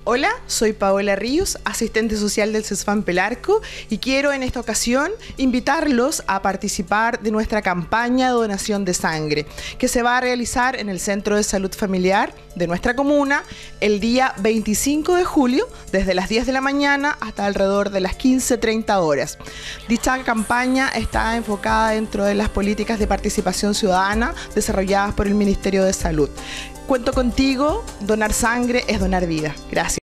Hola, soy Paola Ríos, asistente social del CESFAM Pelarco, y quiero en esta ocasión invitarlos a participar de nuestra campaña de donación de sangre, que se va a realizar en el Centro de Salud Familiar de nuestra comuna el día 25 de julio, desde las 10 de la mañana hasta alrededor de las 15:30 horas. Dicha campaña está enfocada dentro de las políticas de participación ciudadana desarrolladas por el Ministerio de Salud. Cuento contigo, donar sangre es donar vida. Gracias.